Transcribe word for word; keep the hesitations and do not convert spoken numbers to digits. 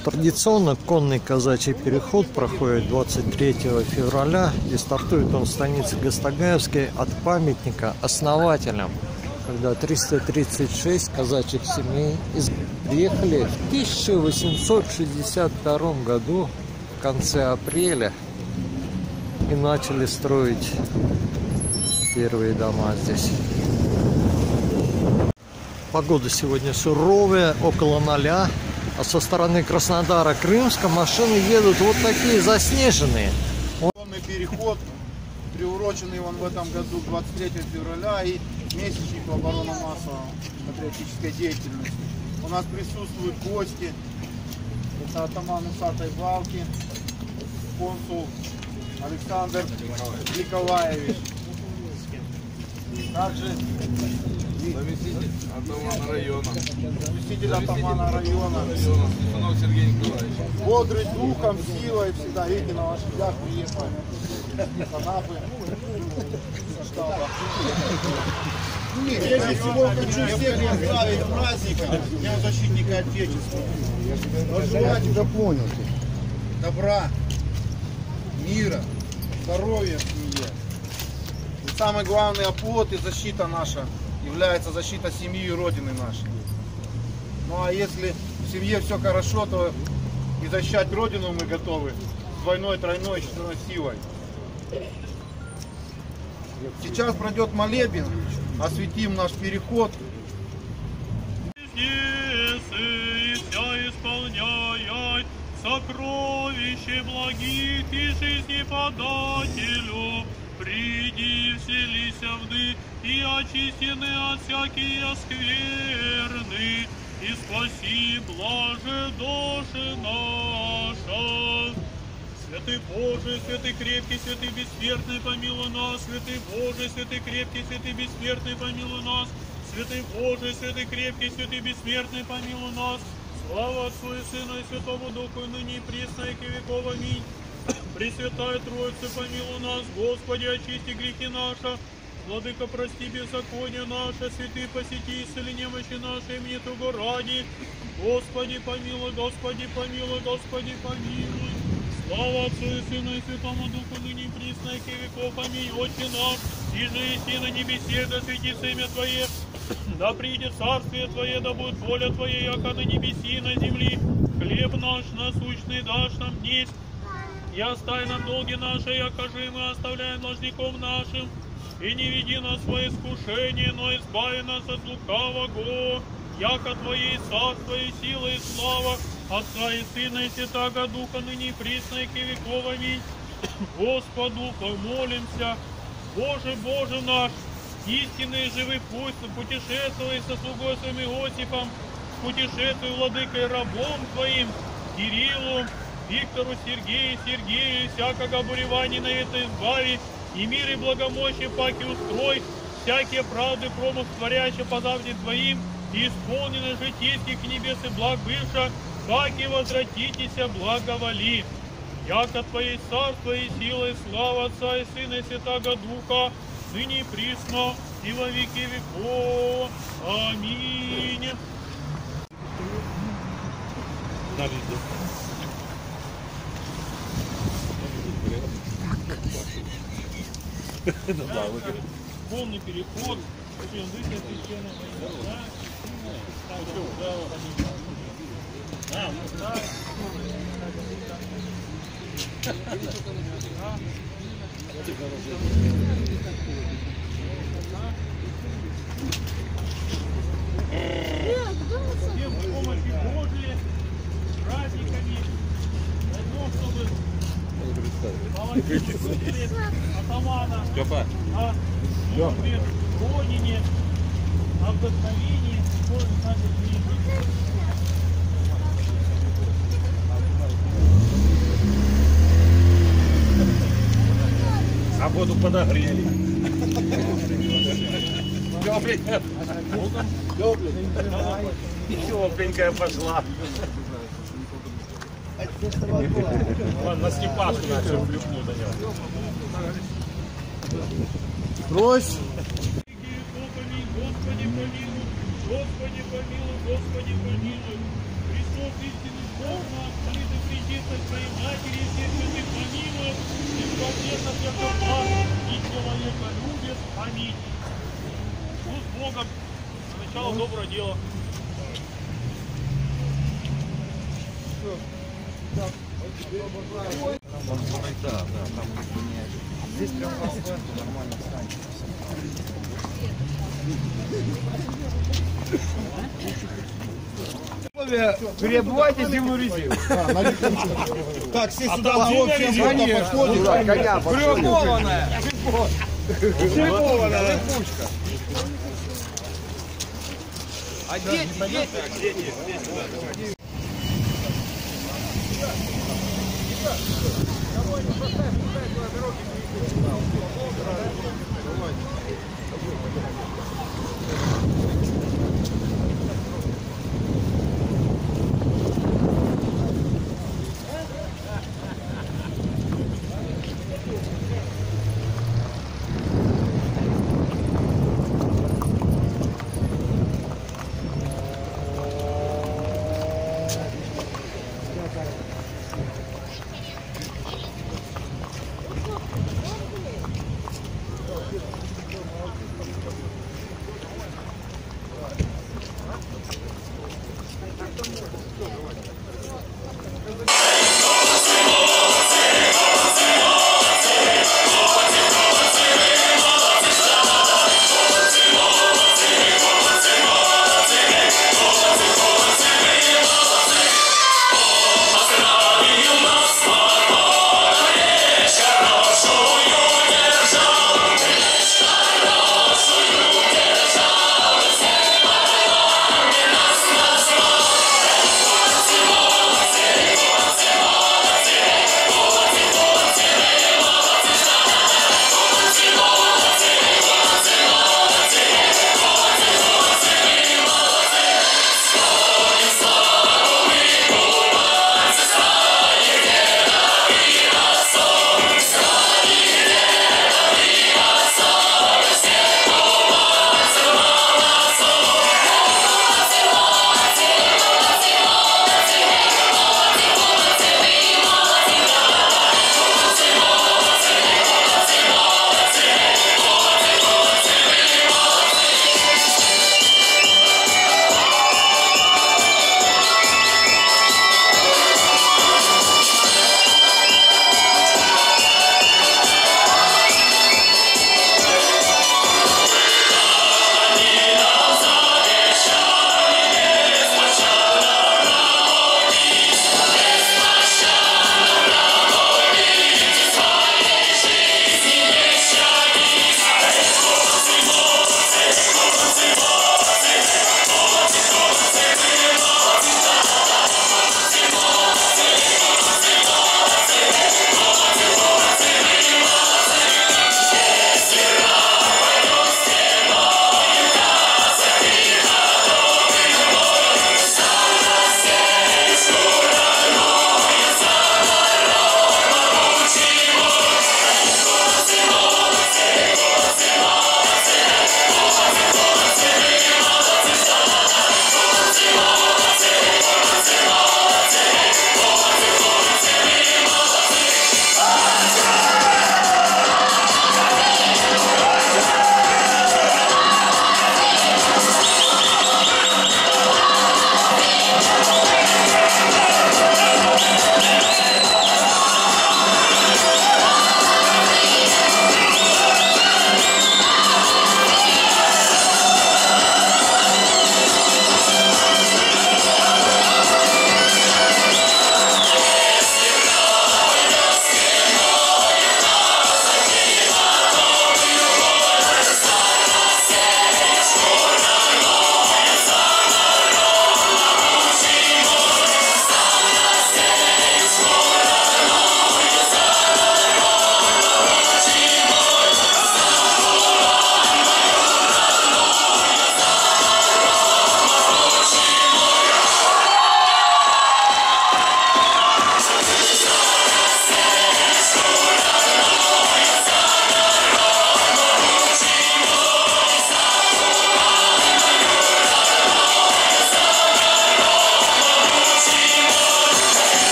Традиционно конный казачий переход проходит двадцать третьего февраля и стартует он в станице Гастагаевской от памятника основателям, когда триста тридцать шесть казачьих семей приехали в тысяча восемьсот шестьдесят втором году в конце апреля и начали строить первые дома здесь. Погода сегодня суровая, около ноля. А со стороны Краснодара, Крымска машины едут вот такие заснеженные. Конный переход, приуроченный он в этом году двадцать третьего февраля, и месячнику оборонно-массовой патриотической деятельности. У нас присутствуют гости. Это атаман Усатой Балки, консул Александр Николаевич. Также заместитель атамана района. Заместитель атамана района. Сынок Сергей Николаевич. Бодрый духом, силой, всегда, видите, на лошадях приехали. Канапы. Штаба. Прежде всего хочу всех поздравить с праздником Дня защитника Отечества. Пожелать Я понял. добра, мира, здоровья в семье. И самый главный оплот и защита наша является защита семьи и Родины нашей. Ну а если в семье все хорошо, то и защищать Родину мы готовы двойной, тройной, четверной силой. Сейчас пройдет молебен, осветим наш переход. Исполняет сокровище благих и жизни подателю, приди, вселися вды, и очистены от всякие скверны, и спаси, блаже души наша. Святый Боже, святый крепкий, святый бессмертный, помилуй нас. Святый Боже, святый крепкий, святый бессмертный, помилуй нас. Святый Боже, святый крепкий, святый бессмертный, помилуй нас. Слава Отцу и Сыну и Святому Духу, и ныне и присно, и к веков. Аминь. Пресвятая Троица, помилуй нас. Господи, очисти грехи наши. Владыка, прости беззаконие наше. Святый, посети, исцели немощи наши, имени Того ради. Господи, помилуй, Господи, помилуй, Господи, помилуй. Слава Отцу и Сыну и Святому Духу, ныне и присно, и к веков. Аминь. Отче наш, иже еси на небесе, да светится имя Твое, да придет царствие Твое, да будет воля Твоя, яко на небеси и на земли. Хлеб наш насущный дашь нам днесь, и оставь нам долги наши, якоже мы оставляем должником нашим. И не веди нас в свое искушение, но избави нас от лукавого, яко Твоей царство и сила и слава, Отца и Сына и Святаго Духа, ныне и присно, и к веков. Аминь. Господу помолимся. Боже, Боже наш, истинный и живый путь, путешествуй со слугой своим Иосифом, путешествуй владыкой рабом Твоим, Кириллу, Виктору, Сергею, Сергею, всякого буревания на это избави, и мир и благомощие паки устрой, всякие правды промах творящие по завде Твоим, и исполнены житейских небес и благ бывша, паки возвратитеся, благоволи. Яко Твоей царство и сила и слава Отца и Сына и Святаго Духа, ныне и присно, и во веки веков. Аминь. Полный переход. Всем помощи Божией, праздниками, заодно, чтобы молодец атамана, а Родине, о вдохновении, Божьей нашей жизни. А воду подогрели. Тепленькая. Тепленькая пошла. Вон на Степашку начал плюхнуть на него. Брось! Господи, помилуй, Господи, помилуй, Господи, помилуй. Христос истинный Бог наш, матери всех святых помилует, и спасется всех вас, и человека любит. Аминь. Ну, с Богом. На начало доброго дела. Здесь прям нормально станет. Переобувайте зимнюю резину. Так, все сюда на общем подходит. Приобованная. Приобованная липучка. А дети, дети.